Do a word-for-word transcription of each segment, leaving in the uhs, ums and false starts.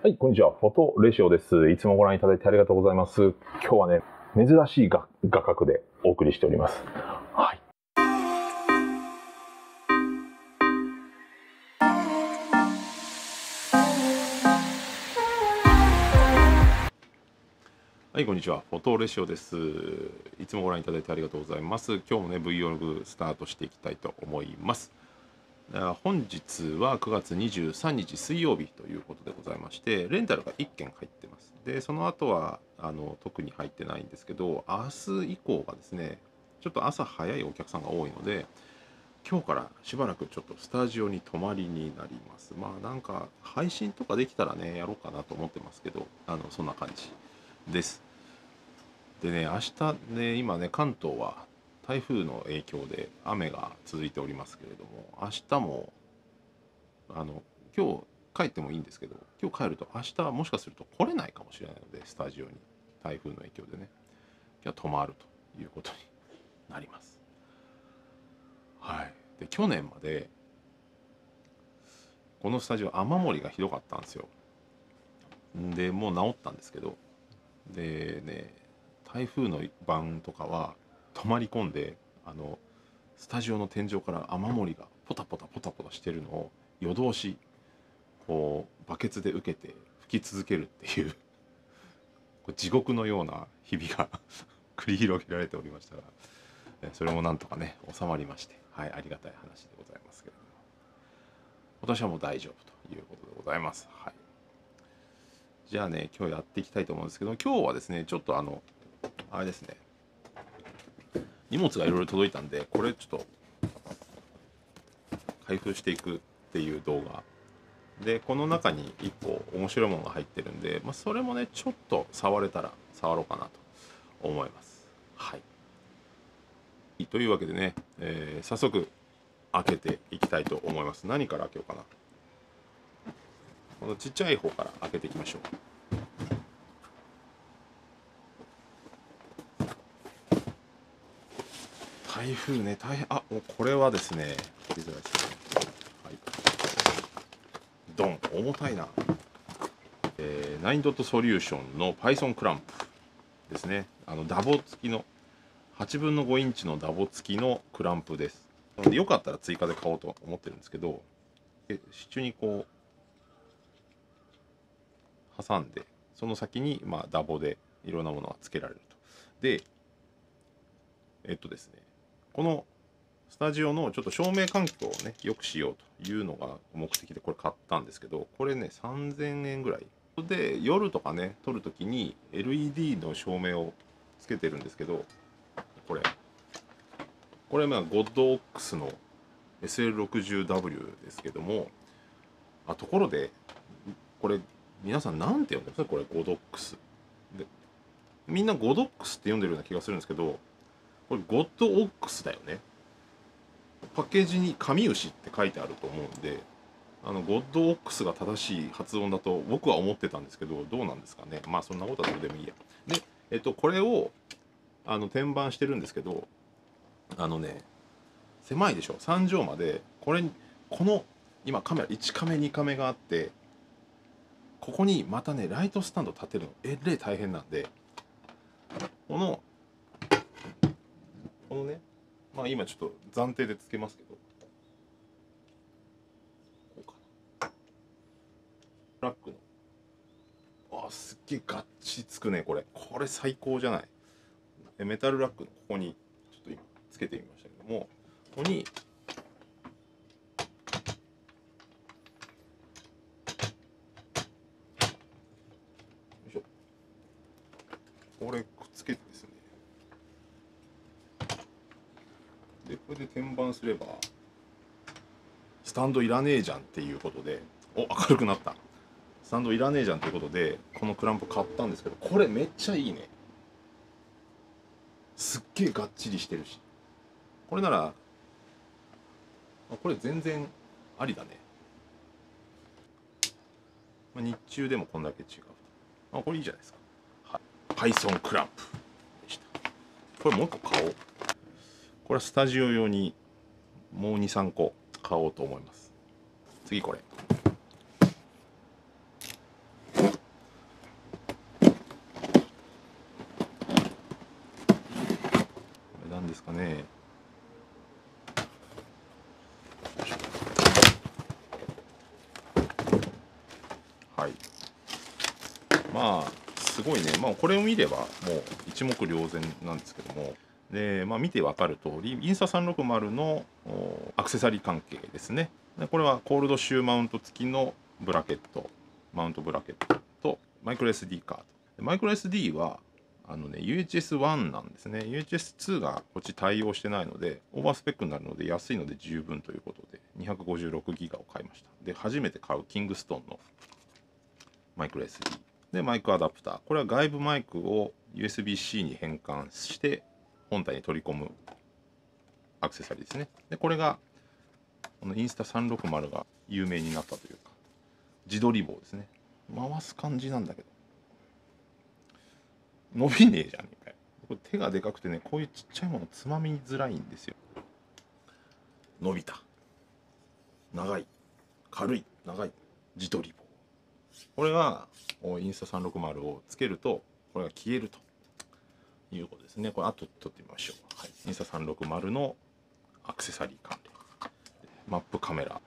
はい、こんにちは。フォトレシオです。いつもご覧いただいてありがとうございます。今日はね、珍しい画画角でお送りしております。はい。はい、こんにちは。フォトレシオです。いつもご覧いただいてありがとうございます。今日もね、Vlog スタートしていきたいと思います。本日はくがつにじゅうさんにち水曜日ということでございまして、レンタルがいっけん入ってます。で、その後はあの特に入ってないんですけど、明日以降がですね、ちょっと朝早いお客さんが多いので、今日からしばらくちょっとスタジオに泊まりになります。まあなんか配信とかできたらね、やろうかなと思ってますけど、あのそんな感じです。でね、明日ね、今ね、関東は台風の影響で雨が続いておりますけれども、明日もあの今日帰ってもいいんですけど、今日帰ると明日はもしかすると来れないかもしれないので、スタジオに台風の影響でね、今日は泊まるということになります。はい。で、去年までこのスタジオ雨漏りがひどかったんですよ。で、もう治ったんですけど、でね、台風の晩とかは泊まり込んで、あのスタジオの天井から雨漏りがポタポタポタポタしてるのを夜通しこうバケツで受けて吹き続けるっていう地獄のような日々が繰り広げられておりましたが、それもなんとかね収まりまして、はい、ありがたい話でございますけれども、私はもう大丈夫ということでございます。はい。じゃあね、今日やっていきたいと思うんですけど、今日はですね、ちょっとあのあれですね、荷物がいろいろ届いたんで、これちょっと開封していくっていう動画で、この中にいっこ面白いものが入ってるんで、まあ、それもねちょっと触れたら触ろうかなと思います。はい。というわけでね、えー、早速開けていきたいと思います。何から開けようかな。このちっちゃい方から開けていきましょう。台風ね、大変。あ、もうこれはですね、見づらいですね。はい。ドン、重たいな。えー、ナインドットソリューションの Python クランプですね。あのダボ付きのはちぶんのごインチのダボ付きのクランプです。なのでよかったら追加で買おうと思ってるんですけど、支柱にこう挟んで、その先にまあダボでいろんなものが付けられると。で、えっとですね、このスタジオのちょっと照明環境をね良くしようというのが目的でこれ買ったんですけど、これねさんぜんえんぐらいで、夜とかね撮るときに エルイーディー の照明をつけてるんですけど、これこれまあゴッドオックスの エスエルろくじゅうダブリュー ですけども、あ、ところでこれ皆さんなんて呼んでるんですか？これゴドックスで、みんなゴドックスって読んでるような気がするんですけど、これゴッドオックスだよね。パッケージに神牛って書いてあると思うんで、あのゴッドオックスが正しい発音だと僕は思ってたんですけど、どうなんですかね。まあそんなことはどうでもいいや。で、えっとこれをあの天板してるんですけど、あのね狭いでしょ。さんじょうまでこれこの今カメラいちカメにカメがあって、ここにまたねライトスタンド立てるのえれい大変なんで、このこのね、まあ今ちょっと暫定でつけますけど、こうかな、ラックの、あ、すっげえガッチつくね。これこれ最高じゃない。メタルラックのここにちょっと今つけてみましたけども、ここにこれくっつけてですね、でこれで天板すればスタンドいらねえじゃんっていうことで、お、明るくなった。スタンドいらねえじゃんということでこのクランプ買ったんですけど、これめっちゃいいね。すっげえがっちりしてるし、これならこれ全然ありだね。日中でもこんだけ違う。あ、これいいじゃないですか。はい、Python クランプでした。これもう一個買おう。これはスタジオ用にもうにさんこ買おうと思います。次これ。こかね。はい。まあすごいね。まあこれを見ればもう一目瞭然なんですけども、で、まあ、見てわかる通りインスタさんろくまるのアクセサリー関係ですね。でこれはコールドシューマウント付きのブラケット、マウントブラケットとマイクロ エスディー カード。マイクロ エスディー はあのね ユーエイチエスワン なんですね。ユーエイチエスツー がこっち対応してないのでオーバースペックになるので安いので十分ということでにひゃくごじゅうろくギガを買いました。で初めて買うキングストンのマイクロ エスディー でマイクアダプター、これは外部マイクを ユーエスビーシー に変換して本体に取り込むアクセサリーですね。でこれがこのインスタさんろくまるが有名になったというか、自撮り棒ですね。回す感じなんだけど伸びねえじゃん。これ手がでかくてね、こういうちっちゃいものつまみづらいんですよ。伸びた、長い、軽い、長い自撮り棒。これがインスタさんろくまるをつけるとこれが消えるということですね。これ後で撮ってみましょう。はい、インスタさんろくまるのアクセサリー関連、マップカメラ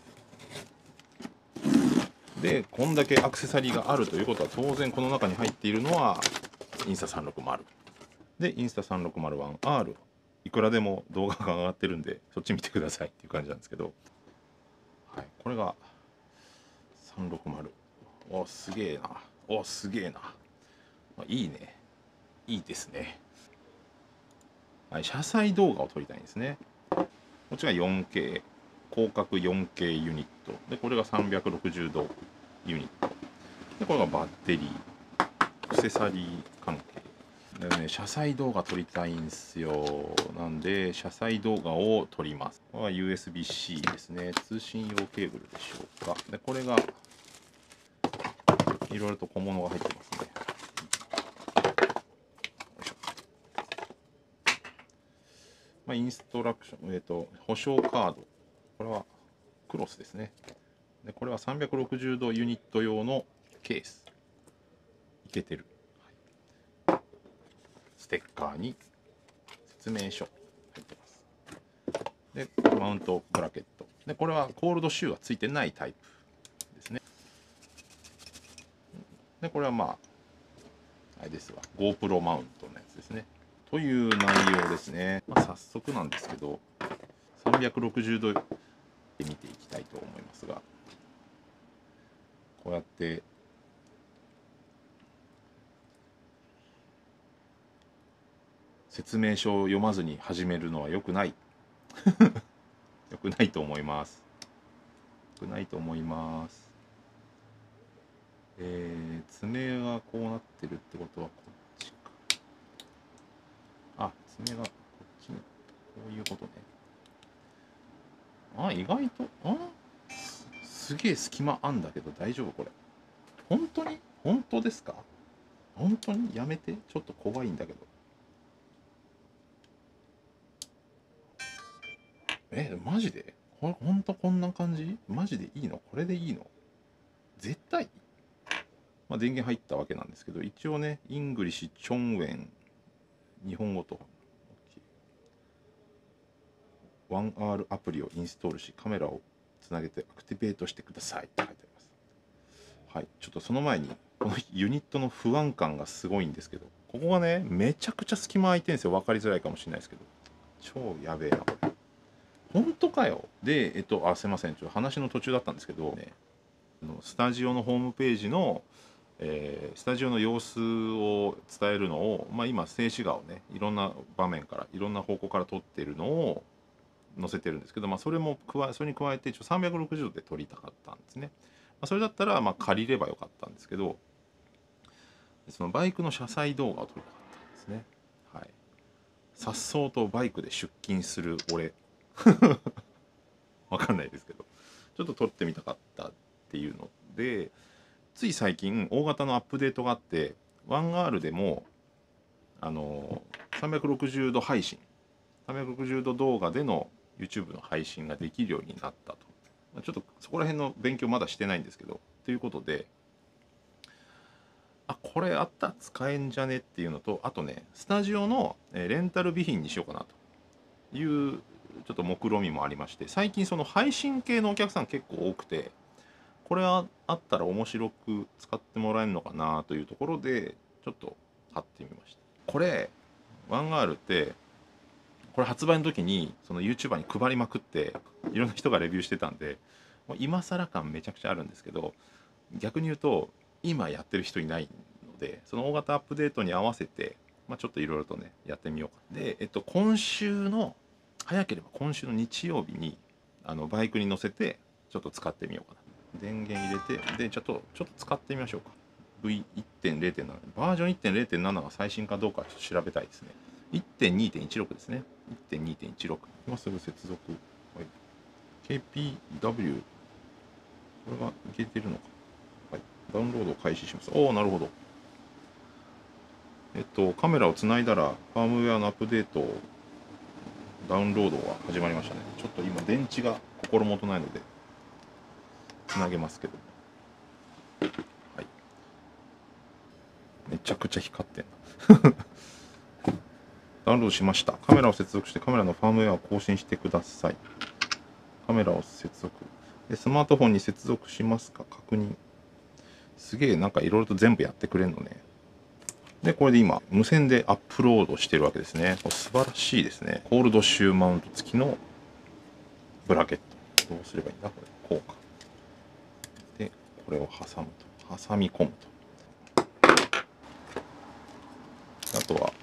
で、こんだけアクセサリーがあるということは当然この中に入っているのはインスタさんろくまるで、インスタさんろくまるワンアール、 いくらでも動画が上がってるんでそっち見てくださいっていう感じなんですけど、はい、これがさんろくまる。おすげえな、おすげえな、まあ、いいね、いいですね。はい、車載動画を撮りたいんですね。こっちが よんケー 広角 よんケー ユニットで、これがさんびゃくろくじゅうどユニットで、これがバッテリー、アクセサリー関係でね、車載動画撮りたいんですよ。なんで車載動画を撮ります。これは ユーエスビーシー ですね。通信用ケーブルでしょうか。でこれがいろいろと小物が入ってますね。まあ、インストラクション、えっと、保証カード。これはクロスですね。でこれはさんびゃくろくじゅうどユニット用のケース。いけてる。はい、ステッカーに説明書入ってます。で、マウントブラケット。で、これはコールドシューはついてないタイプですね。で、これはまあ、あれですわ。GoPro マウントのやつですね。という内容ですね。まあ、早速なんですけど、さんびゃくろくじゅうどで見ていきたいと思いますが、こうやって説明書を読まずに始めるのは良くない良くないと思います良くないと思いますえー、爪がこうなってるってことはこっちか。あ、爪がこっちに、こういうことね。あ、意外と、あす、すげえ隙間あんだけど大丈夫これ。本当に本当ですか？本当にやめて。ちょっと怖いんだけど。え、マジでこれ、ほんとこんな感じ？マジでいいの？これでいいの？絶対？まあ、電源入ったわけなんですけど、一応ね、イングリッシュ、チョンウェン、日本語と、ワンアール アプリをインストールし、カメラをつなげてアクティベートしてくださいって書いてあります。はい、ちょっとその前に、このユニットの不安感がすごいんですけど、ここがね、めちゃくちゃ隙間空いてるんですよ。分かりづらいかもしれないですけど。超やべえな、これ。本当かよ。で、えっと、あ、すいません。ちょっと話の途中だったんですけど、ね、スタジオのホームページの、えー、スタジオの様子を伝えるのを、まあ、今静止画をね、いろんな場面からいろんな方向から撮ってるのを載せてるんですけど、まあ、それも加えそれに加えてちょさんびゃくろくじゅうどで撮りたかったんですね。まあ、それだったらまあ借りればよかったんですけど、そのバイクの車載動画を撮りたかったんですね。はい。さっそうとバイクで出勤する俺わかんないですけど、ちょっと撮ってみたかったっていうので、つい最近大型のアップデートがあって ワンアール でもあのさんびゃくろくじゅうど配信、さんびゃくろくじゅうど動画での YouTube の配信ができるようになったと。ちょっとそこら辺の勉強まだしてないんですけど、ということで、あ、これあったら使えんじゃねっていうのと、あとね、スタジオのレンタル備品にしようかなと。 いうちょっと目論見みもありまして、最近その配信系のお客さん結構多くて、これはあったら面白く使ってもらえるのかなというところでちょっと買ってみました。これワンアールってこれ発売の時にその YouTuber に配りまくっていろんな人がレビューしてたんで、もう今更感めちゃくちゃあるんですけど、逆に言うと今やってる人いないので、その大型アップデートに合わせて、まあ、ちょっといろいろとねやってみようか。で、えっと、今週の早ければ今週の日曜日にあのバイクに乗せてちょっと使ってみようかな。電源入れて、でちょっとちょっと使ってみましょうか。 ブイいってんれいてんなな バージョン いってんれいてんなな が最新かどうかちょっと調べたいですね。 いってんにてんいちろく ですね。 いってんにてんいちろく 今すぐ接続、はい、ケーピーダブリュー これがいけてるのか、はい、ダウンロードを開始します。おお、なるほど。えっとカメラをつないだらファームウェアのアップデートダウンロードが始まりましたね。ちょっと今電池が心もとないのでつなげますけど、はい、めちゃくちゃ光ってんなダウンロードしました。カメラを接続してカメラのファームウェアを更新してください。カメラを接続で、スマートフォンに接続しますか確認。すげえなんかいろいろと全部やってくれるのね。でこれで今無線でアップロードしてるわけですね。これ素晴らしいですね。コールドシューマウント付きのブラケット、どうすればいいんだこれ。こうかで、これを挟むと、挟み込むと、あとは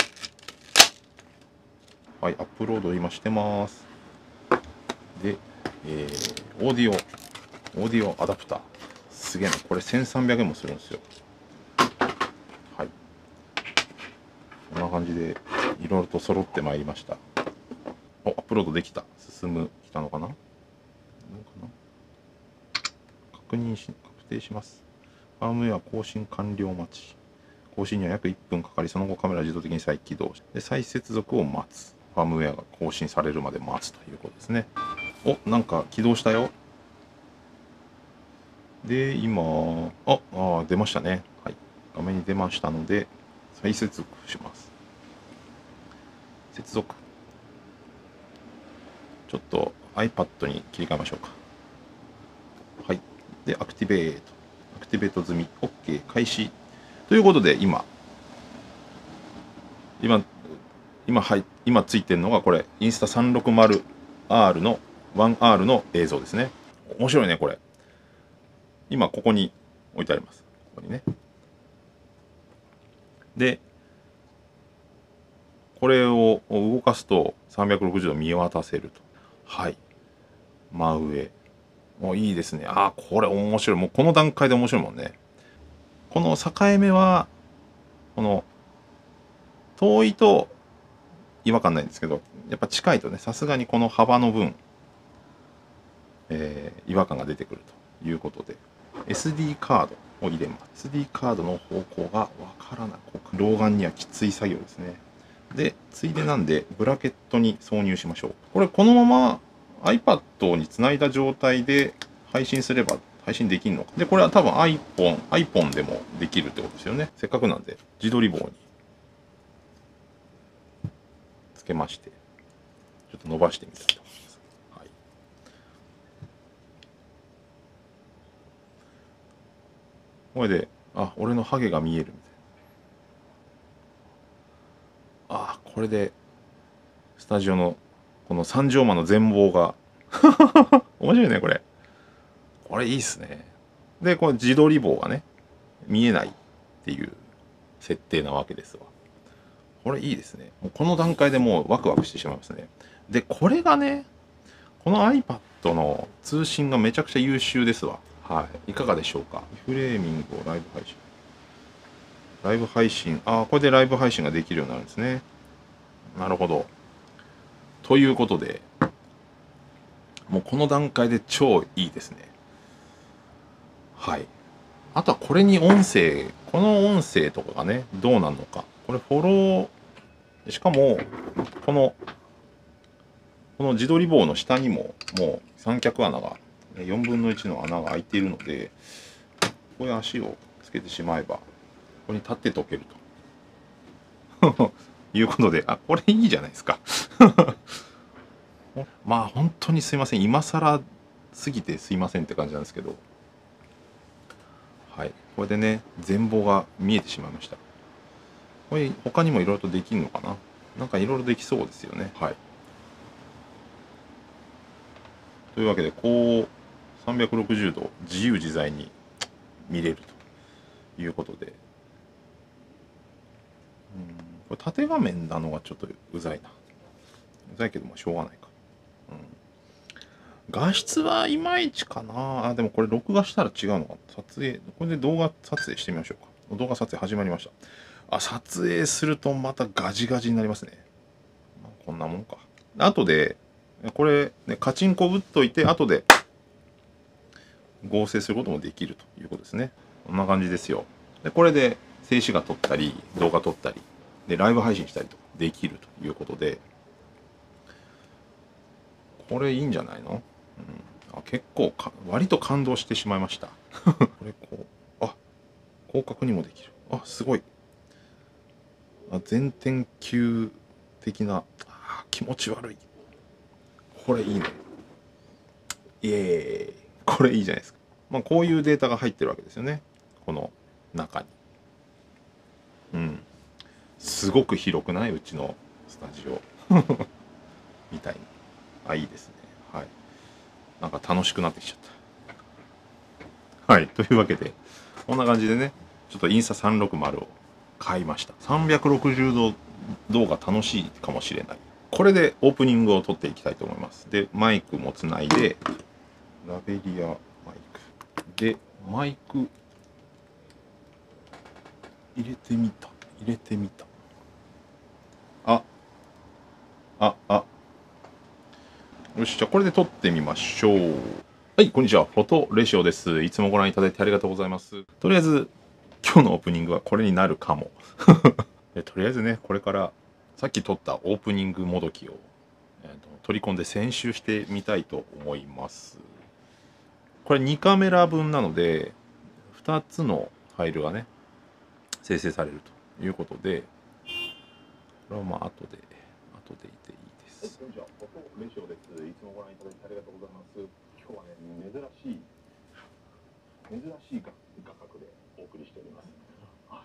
はい、アップロード今してます。で、えー、オーディオ、オーディオアダプター。すげえな、これせんさんびゃくえんもするんですよ。はい。こんな感じで、いろいろと揃ってまいりました。お、アップロードできた。進む、来たのかなどうかな確認し、確定します。ファームウェア更新完了待ち。更新には約いっぷんかかり、その後カメラ自動的に再起動して、再接続を待つ。ファームウェアが更新されるまで待つということですね。お、なんか起動したよ。で、今、あ、あ出ましたね。はい。画面に出ましたので、再接続します。接続。ちょっと iPad に切り替えましょうか。はい。で、アクティベート。アクティベート済み。OK。開始。ということで、今、今、今、はい、今ついてるのがこれ、インスタ さんろくまるアール の ワンアール の映像ですね。面白いね、これ。今、ここに置いてあります。ここにね。で、これを動かすとさんびゃくろくじゅうど見渡せると。はい。真上。もういいですね。ああ、これ面白い。もうこの段階で面白いもんね。この境目は、この、遠いと違和感ないんですけど、やっぱ近いとね、さすがにこの幅の分、えー、違和感が出てくるということで、エスディー カードを入れます。エスディー カードの方向がわからない。老眼にはきつい作業ですね。で、ついでなんで、ブラケットに挿入しましょう。これ、このまま iPad につないだ状態で配信すれば配信できるのか。で、これは多分 iPhone、iPhone でもできるってことですよね。せっかくなんで、自撮り棒につけまして、ちょっと伸ばしてみたいと思います。はい。これで、あ、俺のハゲが見えるみたいな。あ、これで、スタジオのこの三畳間の全貌が面白いねこれ。これいいっすね。でこの自撮り棒がね見えないっていう設定なわけですわ。これいいですね。もうこの段階でもうワクワクしてしまいますね。でこれがね、この iPad の通信がめちゃくちゃ優秀ですわ。はい、いかがでしょうか。リフレーミングをライブ配信ライブ配信ああこれでライブ配信ができるようになるんですね。なるほど。ということで、もうこの段階で超いいですね。はい。あとはこれに音声、この音声とかがね、どうなるのか。これフォロー、しかも、この、この自撮り棒の下にも、もう三脚穴が、よんぶんのいちの穴が開いているので、ここに足をつけてしまえば、ここに立ってとけると。いうことで、あ、これいいじゃないですか。 まあ本当にすいません、今更すぎてすいませんって感じなんですけど、はい、これでね全貌が見えてしまいました。これ他にもいろいろとできるのかな、なんかいろいろできそうですよね。はい、というわけでこうさんびゃくろくじゅうど自由自在に見れるということで、うん、これ縦画面なのがちょっとうざいな。うざいけどもしょうがないか。うん、画質はいまいちかなあ。でもこれ録画したら違うのか。撮影、これで動画撮影してみましょうか。動画撮影始まりました。あ、撮影するとまたガジガジになりますね。まあ、こんなもんか。後で、これ、ね、カチンコ打っといて、後で合成することもできるということですね。こんな感じですよ。で、これで静止画撮ったり、動画撮ったり、で、ライブ配信したりとできるということで、これいいんじゃないの？うん、あ、結構か割と感動してしまいました。これこう、あ、広角にもできる。あ、すごい。あ、全天球的な、あ、気持ち悪い。これいいね。イエーイ。これいいじゃないですか。まあこういうデータが入ってるわけですよね。この中に。うん。すごく広くない？うちのスタジオ。みたいに。あ、いいですね。はい。なんか楽しくなってきちゃった。はい。というわけで、こんな感じでね、ちょっとインスタさんびゃくろくじゅうを買いました。さんびゃくろくじゅうど動画楽しいかもしれない。これでオープニングを撮っていきたいと思います。で、マイクもつないで、ラベリアマイク。で、マイク、入れてみた。入れてみた。あ、あ、あ。よし、じゃあこれで撮ってみましょう。はい、こんにちは。フォトレシオです。いつもご覧いただいてありがとうございます。とりあえず、今日のオープニングはこれになるかも。でとりあえずね、これからさっき撮ったオープニングもどきを、えーと、取り込んで編集してみたいと思います。これにカメラ分なので、ふたつのファイルがね、生成されるということで、これはまあ後で、後でいていいです。こんにちは、フォトレシオです。いつもご覧いただいてありがとうございます。今日はね、珍しい、珍しい画角でお送りしております。はい、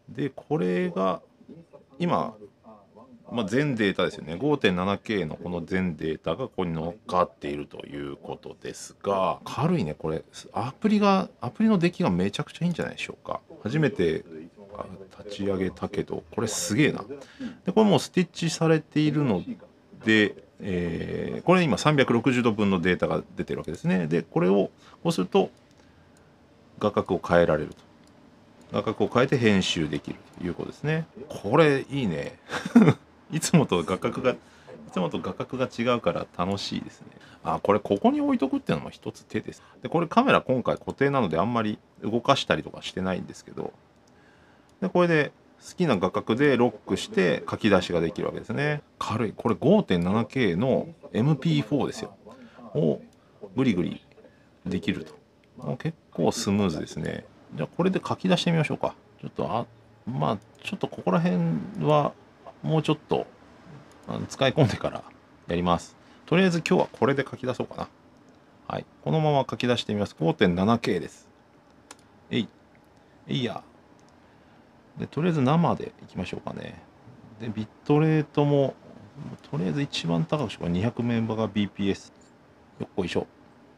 で、これが、今、まあ、全データですよね。ごてんななケー のこの全データがここに乗っかっているということですが、軽いね、これ。アプリが、アプリの出来がめちゃくちゃいいんじゃないでしょうか。初めて立ち上げたけど、これすげえな。で、これもうスティッチされているので、えー、これ今さんびゃくろくじゅうどぶんのデータが出てるわけですね。で、これをこうすると画角を変えられると。画角を変えて編集できるということですね。これいいね。いつもと画角が、いつもと画角が違うから楽しいですね。あ、これここに置いとくっていうのも一つ手です。で、これカメラ今回固定なのであんまり動かしたりとかしてないんですけど、で、これで好きな画角でロックして書き出しができるわけですね。軽い。これ ごてんななケー の エムピーフォー ですよ。をグリグリできると。もう結構スムーズですね。じゃあこれで書き出してみましょうか。ちょっと、あ、まあ、ちょっとここら辺はもうちょっと使い込んでからやります。とりあえず今日はこれで書き出そうかな。はい。このまま書き出してみます。ごてんななケー です。えい。えいや。で、とりあえず生でいきましょうかね。で、ビットレートも、とりあえず一番高くしようか。にひゃくメガビーピーエス。よっこいしょ。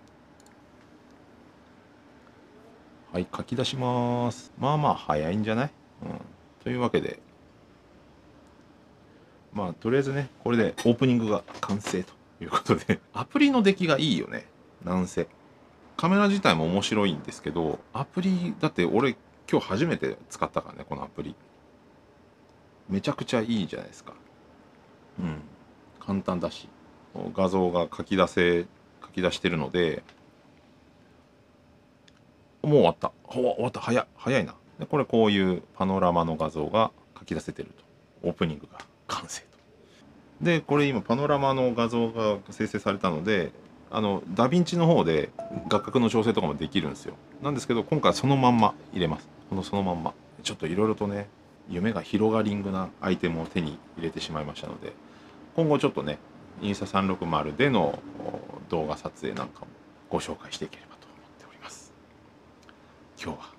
はい、書き出します。まあまあ早いんじゃない？うん。というわけで、まあとりあえずね、これでオープニングが完成ということで、アプリの出来がいいよね。なんせ。カメラ自体も面白いんですけど、アプリ、だって俺今日初めて使ったからね、このアプリ。めちゃくちゃいいじゃないですか。うん。簡単だし、画像が書き出せ、書き出してるので、もう終わった。終わった。早い。早いな。で、これこういうパノラマの画像が書き出せてると。オープニングが完成と。で、これ今パノラマの画像が生成されたので、あの、ダヴィンチの方で画角の調整とかもできるんですよ。なんですけど、今回はそのまんま入れます。このそのまんま。ちょっといろいろとね、夢が広がリングなアイテムを手に入れてしまいましたので、今後ちょっとね、 インスタさんびゃくろくじゅうでの動画撮影なんかもご紹介していければと思っております。今日は